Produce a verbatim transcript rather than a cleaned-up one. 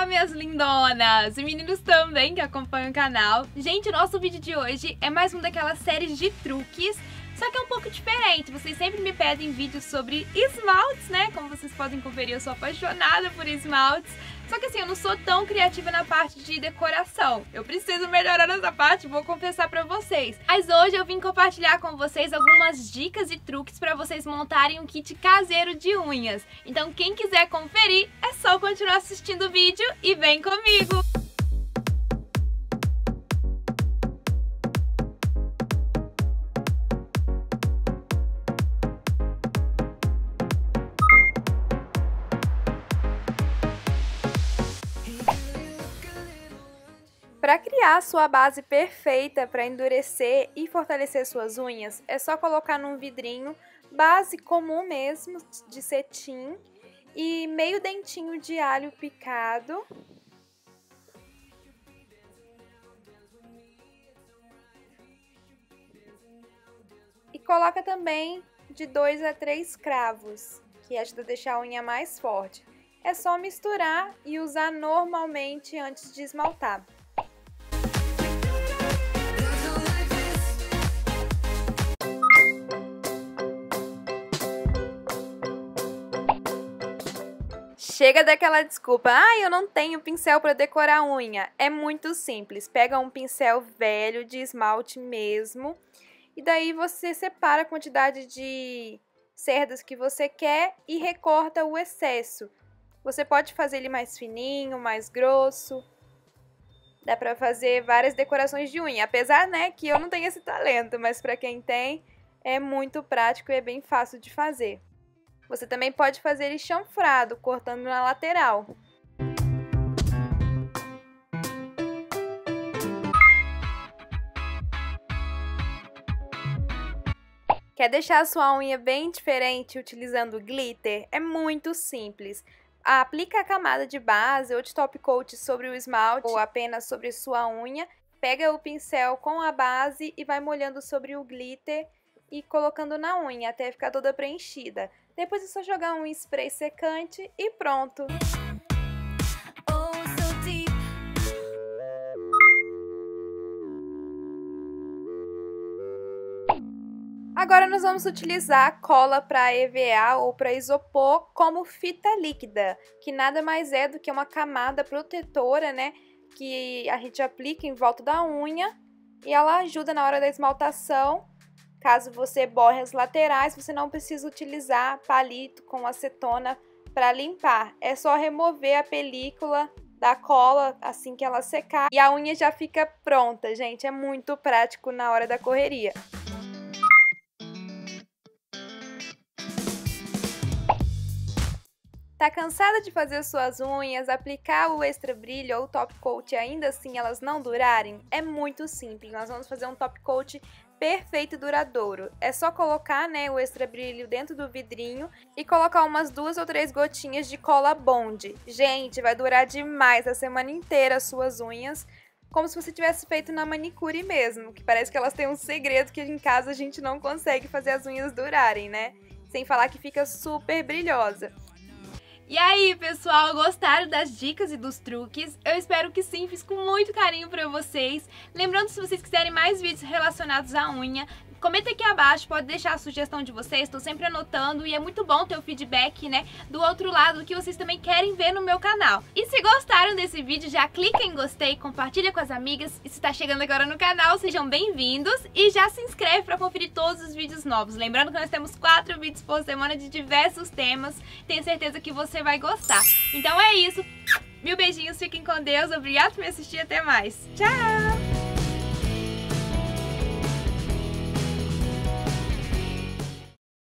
minhas lindonas! E meninos também que acompanham o canal. Gente, o nosso vídeo de hoje é mais um daquelas séries de truques, só que é um pouco diferente. Vocês sempre me pedem vídeos sobre esmaltes, né? Como vocês podem conferir, eu sou apaixonada por esmaltes. Só que assim, eu não sou tão criativa na parte de decoração. Eu preciso melhorar nessa parte, vou confessar pra vocês. Mas hoje eu vim compartilhar com vocês algumas dicas e truques pra vocês montarem um kit caseiro de unhas. Então quem quiser conferir, é só continuar assistindo o vídeo e vem comigo! Para criar a sua base perfeita para endurecer e fortalecer suas unhas, é só colocar num vidrinho base comum mesmo, de cetim, e meio dentinho de alho picado. E coloca também de dois a três cravos, que ajuda a deixar a unha mais forte. É só misturar e usar normalmente antes de esmaltar. Chega daquela desculpa, ah, eu não tenho pincel para decorar a unha. É muito simples, pega um pincel velho de esmalte mesmo, e daí você separa a quantidade de cerdas que você quer e recorta o excesso. Você pode fazer ele mais fininho, mais grosso. Dá pra fazer várias decorações de unha, apesar, né, que eu não tenho esse talento, mas pra quem tem, é muito prático e é bem fácil de fazer. Você também pode fazer ele chanfrado, cortando na lateral. Quer deixar a sua unha bem diferente utilizando glitter? É muito simples. Aplica a camada de base ou de top coat sobre o esmalte ou apenas sobre sua unha. Pega o pincel com a base e vai molhando sobre o glitter e colocando na unha até ficar toda preenchida. Depois é só jogar um spray secante e pronto! Agora nós vamos utilizar cola para E V A ou para isopor como fita líquida, que nada mais é do que uma camada protetora, né, que a gente aplica em volta da unha e ela ajuda na hora da esmaltação. Caso você borre as laterais, você não precisa utilizar palito com acetona para limpar. É só remover a película da cola assim que ela secar e a unha já fica pronta, gente. É muito prático na hora da correria. Tá cansada de fazer suas unhas, aplicar o extra brilho ou top coat e ainda assim elas não durarem? É muito simples. Nós vamos fazer um top coat perfeito e duradouro. É só colocar, né, o extra brilho dentro do vidrinho e colocar umas duas ou três gotinhas de cola Bond. Gente, vai durar demais a semana inteira as suas unhas, como se você tivesse feito na manicure mesmo, que parece que elas têm um segredo que em casa a gente não consegue fazer as unhas durarem, né? Sem falar que fica super brilhosa. E aí, pessoal, gostaram das dicas e dos truques? Eu espero que sim, fiz com muito carinho pra vocês. Lembrando, se vocês quiserem mais vídeos relacionados à unha, comenta aqui abaixo, pode deixar a sugestão de vocês, estou sempre anotando e é muito bom ter o feedback, né, do outro lado, que vocês também querem ver no meu canal. E se gostaram desse vídeo, já clica em gostei, compartilha com as amigas e se está chegando agora no canal, sejam bem-vindos e já se inscreve para conferir todos os vídeos novos. Lembrando que nós temos quatro vídeos por semana de diversos temas, tenho certeza que você vai gostar. Então é isso, mil beijinhos, fiquem com Deus, obrigado por me assistir, até mais, tchau!